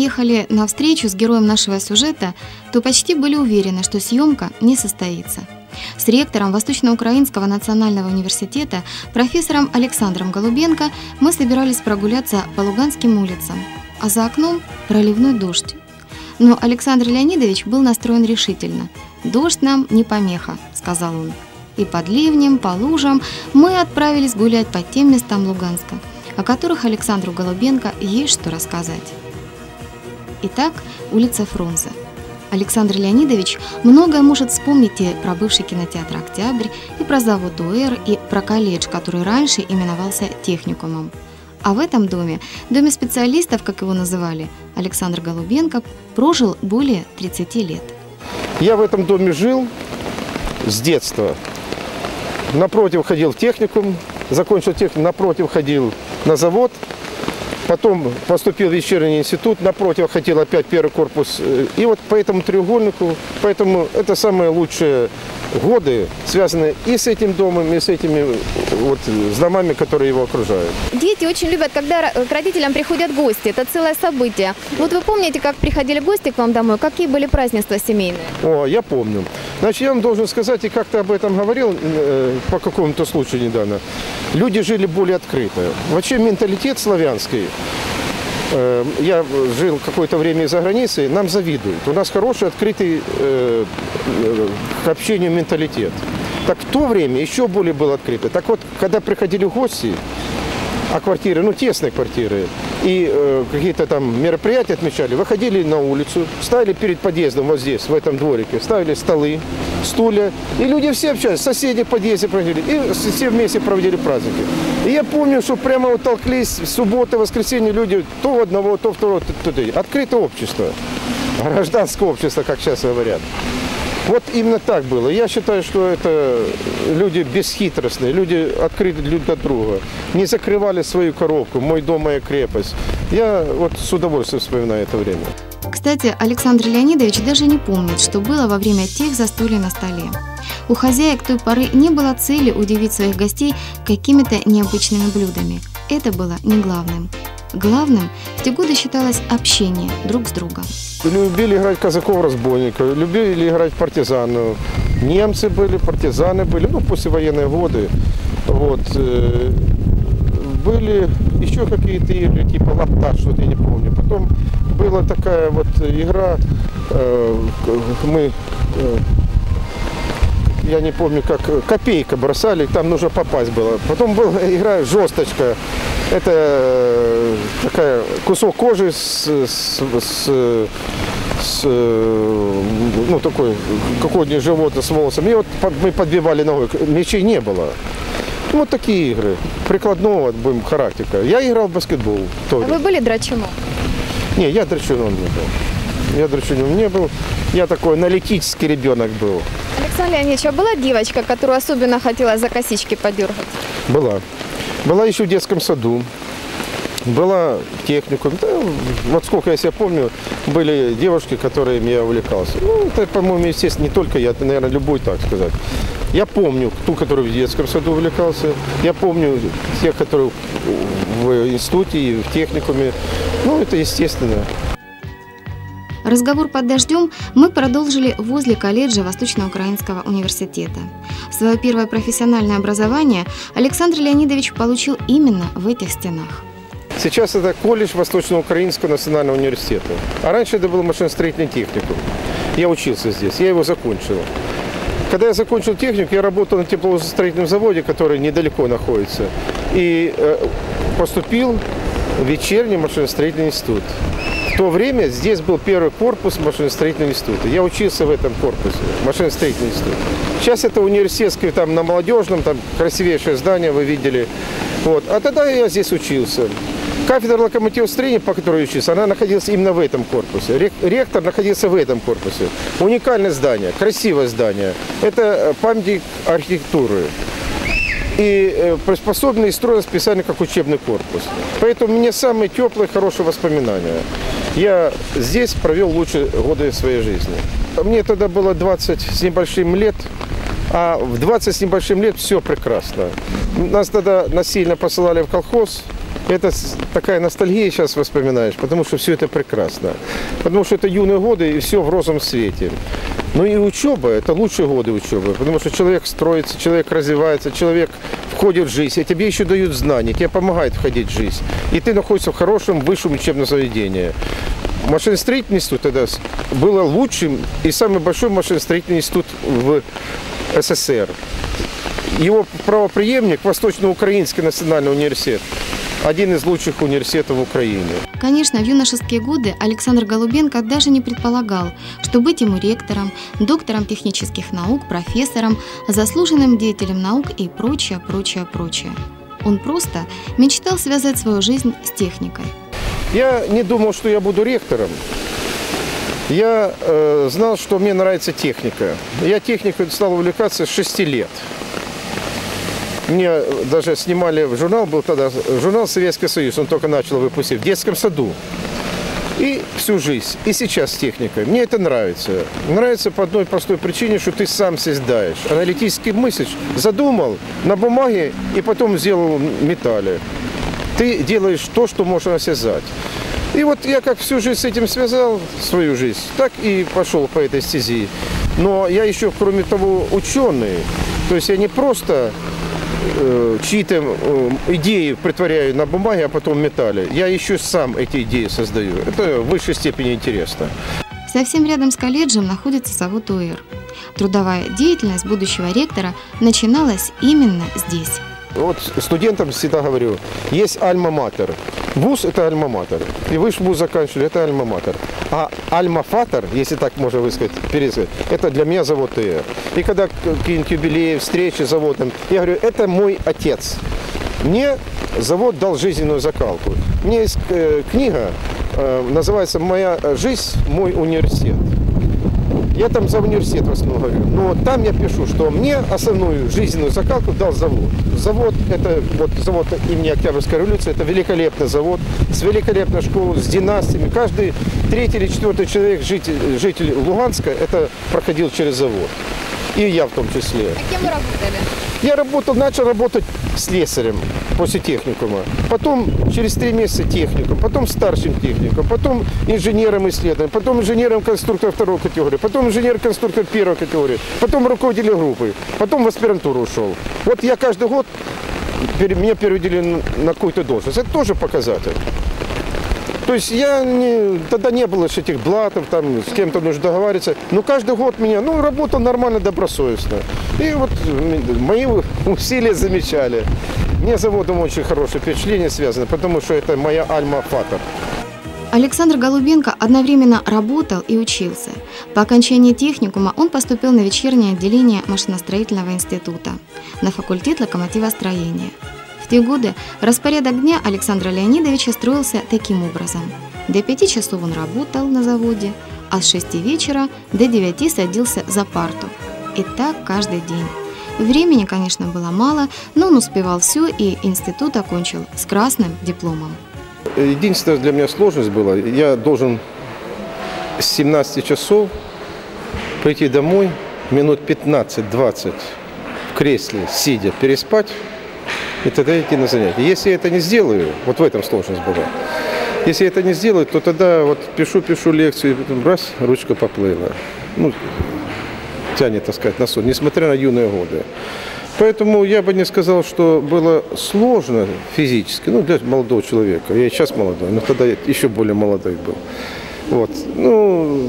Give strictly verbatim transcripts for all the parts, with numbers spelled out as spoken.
ехали на встречу с героем нашего сюжета, то почти были уверены, что съемка не состоится. С ректором Восточноукраинского национального университета, профессором Александром Голубенко, мы собирались прогуляться по Луганским улицам, а за окном проливной дождь. Но Александр Леонидович был настроен решительно. «Дождь нам не помеха», — сказал он. И под ливнем, по лужам мы отправились гулять по тем местам Луганска, о которых Александру Голубенко есть что рассказать. Итак, улица Фрунзе. Александр Леонидович многое может вспомнить и про бывший кинотеатр «Октябрь», и про завод УЭР, и про колледж, который раньше именовался техникумом. А в этом доме, доме специалистов, как его называли, Александр Голубенко прожил более тридцати лет. Я в этом доме жил с детства. Напротив ходил в техникум, закончил техникум, напротив ходил на завод. Потом поступил в вечерний институт, напротив ходил опять первый корпус. И вот по этому треугольнику, поэтому это самые лучшие годы, связанные и с этим домом, и с этими вот с домами, которые его окружают. Дети очень любят, когда к родителям приходят гости. Это целое событие. Вот вы помните, как приходили гости к вам домой? Какие были празднества семейные? О, я помню. Значит, я вам должен сказать, и как-то об этом говорил э, по какому-то случаю недавно. Люди жили более открыто. Вообще менталитет славянский. Э, я жил какое-то время за границей, нам завидуют. У нас хороший, открытый э, э, к общению менталитет. Так в то время еще более был открыто. Так вот, когда приходили гости, а квартиры, ну тесные квартиры, и э, какие-то там мероприятия отмечали, выходили на улицу, ставили перед подъездом вот здесь, в этом дворике, ставили столы, стулья, и люди все общались, соседи в подъезде проходили, и все вместе проводили праздники. И я помню, что прямо вот толклись в субботу, воскресенье люди то в одного, то второго, то туда. Открытое общество, гражданское общество, как сейчас говорят. Вот именно так было. Я считаю, что это люди бесхитростные, люди открыты друг от друга. Не закрывали свою коробку, мой дом, моя крепость. Я вот с удовольствием вспоминаю это время. Кстати, Александр Леонидович даже не помнит, что было во время тех застолий на столе. У хозяек той поры не было цели удивить своих гостей какими-то необычными блюдами. Это было не главным. Главным в те годы считалось общение друг с другом. Любили играть казаков-разбойников, любили играть в партизанов. Немцы были, партизаны были, ну, послевоенные годы. Вот. Были еще какие-то игры, типа лапта, что-то я не помню. Потом была такая вот игра, мы, я не помню, как копейка бросали, там нужно попасть было. Потом была игра жесточка. Это такая кусок кожи с, с, с, с ну, такой, какое-нибудь животное с волосами. И вот мы подбивали ногой. Мячей не было. Вот такие игры. Прикладного будем характера. Я играл в баскетбол. А вы были драчуном? Не, я драчуном не был. Я драчуном не был. Я такой аналитический ребенок был. Александр Леонидович, а была девочка, которую особенно хотела за косички подергать? Была. Была еще в детском саду, была в техникуме. Да, вот сколько я себя помню, были девушки, которыми я увлекался. Ну, это, по-моему, естественно, не только я, это, наверное, любой, так сказать. Я помню ту, которая в детском саду увлекался. Я помню тех, которые в институте и в техникуме. Ну, это естественно. Разговор под дождем мы продолжили возле колледжа Восточноукраинского университета. Свое первое профессиональное образование Александр Леонидович получил именно в этих стенах. Сейчас это колледж Восточноукраинского национального университета. А раньше это был машиностроительный техникум. Я учился здесь, я его закончил. Когда я закончил технику, я работал на тепловозостроительном заводе, который недалеко находится. И э, поступил в вечерний машиностроительный институт. В то время здесь был первый корпус машиностроительного института. Я учился в этом корпусе, машиностроительный институт. Сейчас это университетский, там на Молодежном, там красивейшее здание, вы видели. Вот. А тогда я здесь учился. Кафедра локомотивостроения, по которой я учился, она находилась именно в этом корпусе. Ректор находился в этом корпусе. Уникальное здание, красивое здание. Это памятник архитектуры. И приспособленный и строен специально как учебный корпус. Поэтому у меня самые теплые, хорошие воспоминания. Я здесь провел лучшие годы своей жизни. Мне тогда было двадцать с небольшим лет, а в двадцать с небольшим лет все прекрасно. Нас тогда насильно посылали в колхоз, Это такая ностальгия сейчас вспоминаешь, потому что все это прекрасно. Потому что это юные годы и все в розовом свете. Ну и учеба, это лучшие годы учебы, потому что человек строится, человек развивается, человек входит в жизнь, и тебе еще дают знания, тебе помогают входить в жизнь. И ты находишься в хорошем высшем учебном заведении. Машиностроительный институт тогда был лучшим и самый большой машиностроительный институт в СССР. Его правопреемник, Восточно-Украинский национальный университет, один из лучших университетов Украины. Конечно, в юношеские годы Александр Голубенко даже не предполагал, что быть ему ректором, доктором технических наук, профессором, заслуженным деятелем наук и прочее, прочее, прочее. Он просто мечтал связать свою жизнь с техникой. Я не думал, что я буду ректором. Я э, знал, что мне нравится техника. Я техникой стал увлекаться с шести лет. Мне даже снимали в журнал, был тогда журнал «Советский Союз», он только начал выпустить, в детском саду. И всю жизнь, и сейчас с техникой. Мне это нравится. Нравится по одной простой причине, что ты сам создаешь. Аналитически мыслишь, задумал на бумаге и потом сделал в металле. Ты делаешь то, что можно осязать. И вот я как всю жизнь с этим связал, свою жизнь, так и пошел по этой стези. Но я еще, кроме того, ученый. То есть я не просто э, чьи-то э, идеи притворяю на бумаге, а потом в металле. Я еще сам эти идеи создаю. Это в высшей степени интересно. Совсем рядом с колледжем находится завод УЭР. Трудовая деятельность будущего ректора начиналась именно здесь. Вот студентам всегда говорю, есть альма-матер. Вуз – это альма-матер. И вы вуз заканчивали – это альма-матер. А альма-фатер, если так можно высказать, пересказать, это для меня завод ТЭР. И когда какие-нибудь юбилеи, встречи с заводом, я говорю, это мой отец. Мне завод дал жизненную закалку. У меня есть книга, называется «Моя жизнь, мой университет». Я там за университет в основном говорю, но там я пишу, что мне основную жизненную закалку дал завод. Завод, это вот завод имени Октябрьской революции, это великолепный завод, с великолепной школой, с династиями. Каждый третий или четвертый человек, житель, житель Луганска, это проходил через завод. И я в том числе. А кем вы работали? Я работал, начал работать слесарем после техникума. Потом через три месяца техникум, потом старшим техником, потом инженером-исследователем, потом инженером-конструктором второй категории, потом инженер-конструктор первой категории, потом руководитель группы, потом в аспирантуру ушел. Вот я каждый год, меня переводили на какую-то должность. Это тоже показатель. То есть я не, тогда не было этих блатов, там с кем-то нужно договариваться. Но каждый год меня, ну, работал нормально, добросовестно. И вот мои усилия замечали. Мне с заводом очень хорошее впечатление связано, потому что это моя альма-фатер. Александр Голубенко одновременно работал и учился. По окончании техникума он поступил на вечернее отделение машиностроительного института, на факультет локомотивостроения. В те годы распорядок дня Александра Леонидовича строился таким образом. До пяти часов он работал на заводе, а с шести вечера до девяти садился за парту. И так каждый день. Времени, конечно, было мало, но он успевал все и институт окончил с красным дипломом. Единственная для меня сложность была, я должен с семнадцати часов прийти домой, минут пятнадцать-двадцать в кресле, сидя, переспать, и тогда идти на занятия. Если я это не сделаю, вот в этом сложность была, если я это не сделаю, то тогда вот пишу-пишу лекцию, и потом раз, ручка поплыла. Ну, тянет, так сказать, на сон, несмотря на юные годы. Поэтому я бы не сказал, что было сложно физически, ну, для молодого человека. Я и сейчас молодой, но тогда я еще более молодой был. Вот. Ну,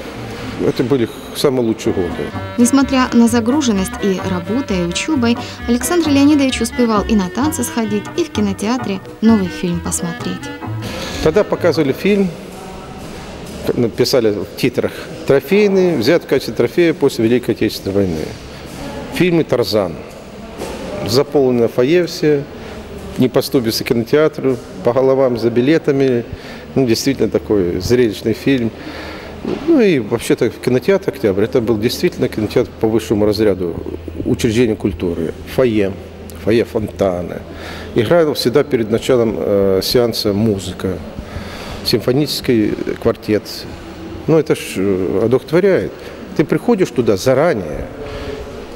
это были самые лучшие годы. Несмотря на загруженность и работой, и учебой, Александр Леонидович успевал и на танцы сходить, и в кинотеатре новый фильм посмотреть. Тогда показывали фильм, написали в титрах «Трофейный», взят в качестве трофея после Великой Отечественной войны. В фильме «Тарзан». Заполнено фойе все, не поступится к кинотеатру, по головам за билетами. Ну, действительно такой зрелищный фильм. Ну и вообще-то кинотеатр «Октябрь» это был действительно кинотеатр по высшему разряду учреждения культуры. Фойе, фойе фонтаны. Играл всегда перед началом э, сеанса музыка, симфонический квартет. Ну это ж одухотворяет. Ты приходишь туда заранее,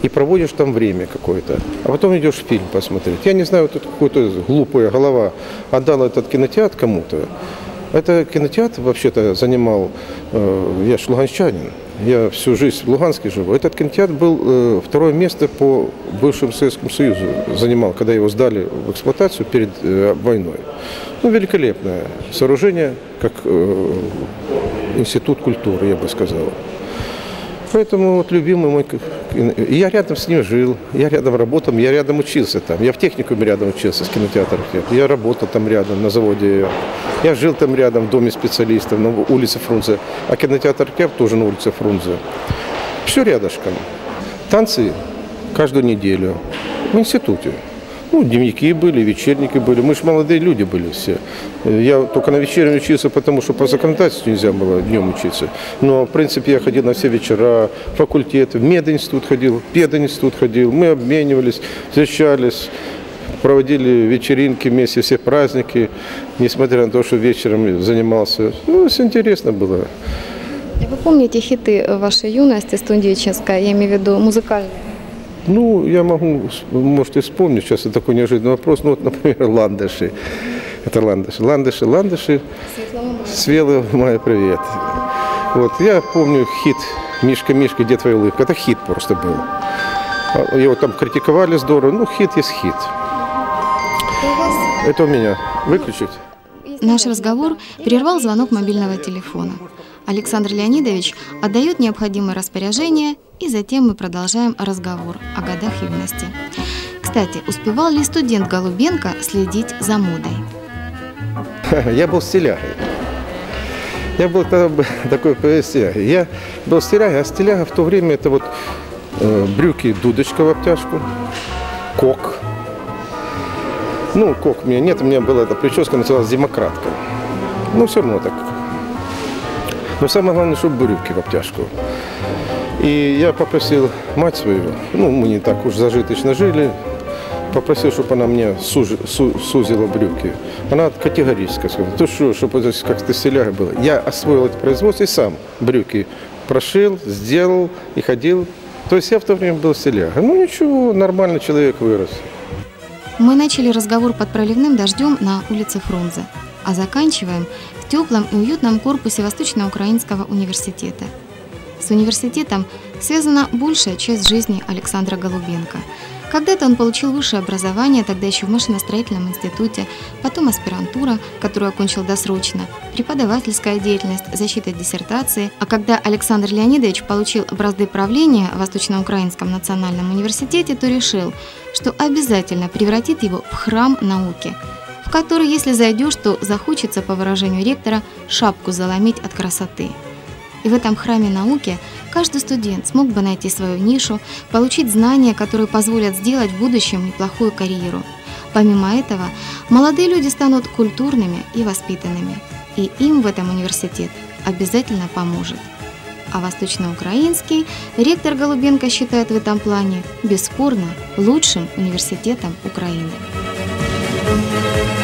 и проводишь там время какое-то, а потом идешь фильм посмотреть. Я не знаю, вот тут какая-то глупая голова отдала этот кинотеатр кому-то. Это кинотеатр вообще-то занимал, э, я ж луганчанин, я всю жизнь в Луганске живу. Этот кинотеатр был э, второе место по бывшему Советскому Союзу занимал, когда его сдали в эксплуатацию перед э, войной. Ну, великолепное сооружение, как э, институт культуры, я бы сказал. Поэтому вот любимый мой, я рядом с ним жил, я рядом работал, я рядом учился там, я в техникуме рядом учился с кинотеатром, я работал там рядом на заводе, я жил там рядом в доме специалистов на улице Фрунзе, а кинотеатр Кеп тоже на улице Фрунзе. Все рядышком. Танцы каждую неделю в институте. Ну, дневники были, вечерники были. Мы же молодые люди были все. Я только на вечернем учился, потому что по законодательству нельзя было днем учиться. Но, в принципе, я ходил на все вечера, факультеты, в мединститут ходил, в пединститут ходил. Мы обменивались, встречались, проводили вечеринки вместе, все праздники, несмотря на то, что вечером занимался. Ну, все интересно было. Вы помните хиты вашей юности студенческой, я имею в виду музыкальные? Ну, я могу, можете вспомнить, сейчас это такой неожиданный вопрос, ну, вот, например, ландыши. Это ландыши. Ландыши, ландыши, Светлого мая привет. Вот, я помню хит «Мишка, Мишка, где твоя улыбка?» Это хит просто был. Его там критиковали здорово, ну, хит есть хит. Это у меня. Выключить? Наш разговор прервал звонок мобильного телефона. Александр Леонидович отдает необходимые распоряжения, и затем мы продолжаем разговор о годах юности. Кстати, успевал ли студент Голубенко следить за модой? Я был стилягой. Я был тогда такой стилягой. Я был стилягой, а стиляга в то время это вот э, брюки, дудочка в обтяжку, кок. Ну, кок у меня нет, у меня была эта прическа, называлась демократка. Ну, все равно так. Но самое главное, чтобы брюки в обтяжку. И я попросил мать свою, ну, мы не так уж зажиточно жили, попросил, чтобы она мне сужи, су, сузила брюки. Она категорически сказала, то что, чтобы это как-то стиляга было. Я освоил это производство и сам брюки прошил, сделал и ходил. То есть я в то время был стиляга. Ну, ничего, нормальный человек вырос. Мы начали разговор под проливным дождем на улице Фрунзе, а заканчиваем в теплом и уютном корпусе Восточноукраинского университета. С университетом связана большая часть жизни Александра Голубенко. Когда-то он получил высшее образование, тогда еще в машиностроительном институте, потом аспирантура, которую окончил досрочно, преподавательская деятельность, защита диссертации. А когда Александр Леонидович получил бразды правления в Восточноукраинском национальном университете, то решил, что обязательно превратит его в храм науки, в который, если зайдешь, то захочется, по выражению ректора, шапку заломить от красоты. И в этом храме науки каждый студент смог бы найти свою нишу, получить знания, которые позволят сделать в будущем неплохую карьеру. Помимо этого, молодые люди станут культурными и воспитанными, и им в этом университет обязательно поможет. А Восточноукраинский ректор Голубенко считает в этом плане бесспорно лучшим университетом Украины.